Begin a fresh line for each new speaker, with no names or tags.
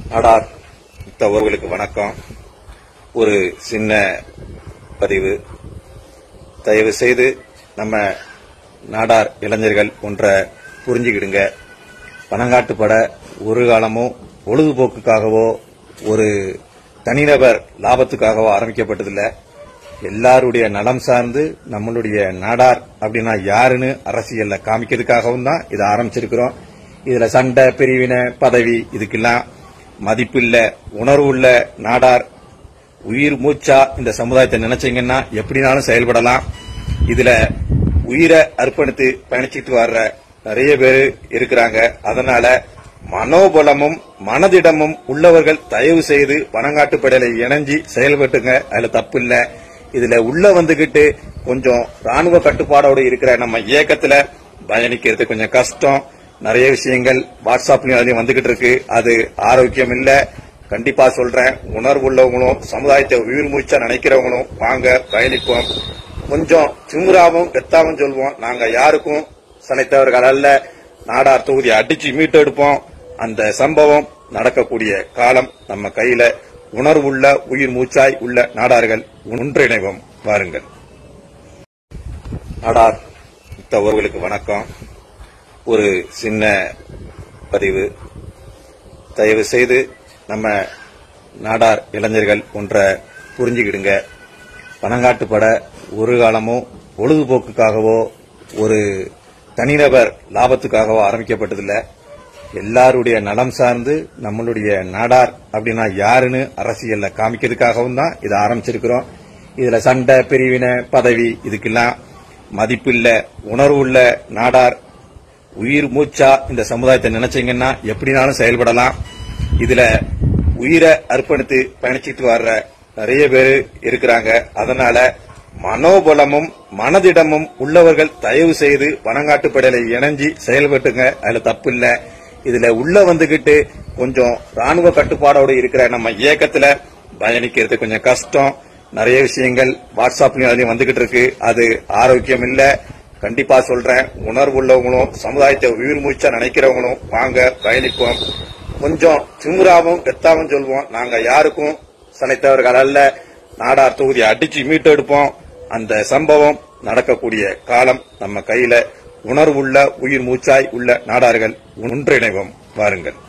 நாடார் உறவுகளுக்கு வணக்கம். ஒரு சின்ன பதிவு. தயவு செய்து நம்ம நாடார் இளைஞர்கள் ஒன்றை புரிஞ்சுக்கிடுங்க. பணங்காட்டுப்பட ஒரு காலமும் பொழுதுபோக்குக்காகவோ ஒரு தனிநபர் லாபத்துக்காகவோ ஆரம்பிக்கப்பட்டதில்லை. எல்லாருடைய நலம் சார்ந்து நம்மளுடைய நாடார் அப்படின்னா யாருன்னு அரசியல்ல காமிக்கிறதுக்காகவும் தான் இதை ஆரம்பிச்சிருக்கிறோம். இதுல சண்டை, பிரிவினை, பதவி இதுக்கெல்லாம் மதிப்பில்ல. உணர்வு உள்ள நாடார் உயிர் மூச்சா இந்த சமுதாயத்தை நினைச்சீங்கன்னா எப்படினாலும் செயல்படலாம். இதுல உயிரை அர்ப்பணித்து பயணிச்சிட்டு வர்ற நிறைய பேர் இருக்கிறாங்க. அதனால மனோபலமும் மனதிடமும் உள்ளவர்கள் தயவு செய்து பணங்காட்டுப்படையில இணைஞ்சி செயல்பட்டுங்க. அதுல தப்பு இல்ல. இதுல உள்ள வந்துகிட்டு கொஞ்சம் ராணுவ கட்டுப்பாடோடு இருக்கிற நம்ம இயக்கத்துல பயணிக்கிறது கொஞ்சம் கஷ்டம். நிறைய விஷயங்கள் வாட்ஸ்அப்லயும் அதுலயும் வந்துகிட்டு இருக்கு. அது ஆரோக்கியம் இல்ல. கண்டிப்பா சொல்றேன், உணர்வு உள்ளவங்களும் சமுதாயத்தை உயிர் மூச்சா நினைக்கிறவங்களும் வாங்க பயணிப்போம். கொஞ்சம் திமுறாவும் கெத்தாவும் சொல்வோம். நாங்க யாருக்கும் சளைத்தவர்கள் அல்ல. நாடார் தொகுதியை அடிச்சு மீட்டு எடுப்போம். அந்த சம்பவம் நடக்கக்கூடிய காலம் நம்ம கையில. உணர்வுள்ள உயிர் மூச்சாய் உள்ள நாடார்கள் ஒன்றிணைவோம். வாருங்கள். நாடார் உறவுகளுக்கு வணக்கம். ஒரு சின்ன பதிவு. தயவு செய்து நம்ம நாடார் இளைஞர்கள் ஒன்றை புரிஞ்சுக்கிடுங்க. பணங்காட்டுப்பட ஒரு காலமும் பொழுதுபோக்குக்காகவோ ஒரு தனிநபர் லாபத்துக்காகவோ ஆரம்பிக்கப்பட்டதில்லை. எல்லாருடைய நலம் சார்ந்து நம்மளுடைய நாடார் அப்படின்னா யாருன்னு அரசியல்ல காமிக்கிறதுக்காகவும் தான் இதை ஆரம்பிச்சிருக்கிறோம். இதுல சண்டை, பிரிவினை, பதவி இதுக்கெல்லாம் மதிப்பில்ல. உணர்வு உள்ள நாடார் உயிர் மூச்சா இந்த சமுதாயத்தை நினைச்சீங்கன்னா எப்படினாலும் செயல்படலாம். இதுல உயிரை அர்ப்பணித்து பயணிச்சிட்டு வர்ற நிறைய பேர் இருக்கிறாங்க. அதனால மனோபலமும் மனதிடமும் உள்ளவர்கள் தயவு செய்து பணங்காட்டுப்படையில இணைஞ்சி செயல்பட்டுங்க. அதுல தப்பு இல்ல. இதுல உள்ள வந்துகிட்டு கொஞ்சம் ராணுவ கட்டுப்பாடோடு இருக்கிற நம்ம இயக்கத்துல பயணிக்கிறது கொஞ்சம் கஷ்டம். நிறைய விஷயங்கள் வாட்ஸ்அப்லயும் அதுலயும் வந்துகிட்டு இருக்கு. அது ஆரோக்கியம் இல்ல. கண்டிப்பா சொல்றேன், உணர்வு உள்ளவங்களும் சமுதாயத்தை உயிர் மூச்சா நினைக்கிறவங்களும் வாங்க பயணிப்போம். கொஞ்சம் திமுறாவும் கெத்தாவும் சொல்வோம். நாங்க யாருக்கும் சளைத்தவர்கள் அல்ல. நாடார் தொகுதியை அடிச்சு மீட்டு எடுப்போம். அந்த சம்பவம் நடக்கக்கூடிய காலம் நம்ம கையில. உணர்வுள்ள உயிர் மூச்சாய் உள்ள நாடார்கள் ஒன்றிணைவோம். வாருங்கள்.